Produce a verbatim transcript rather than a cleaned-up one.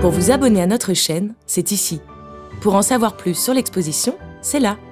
Pour vous abonner à notre chaîne, c'est ici. Pour en savoir plus sur l'exposition, c'est là.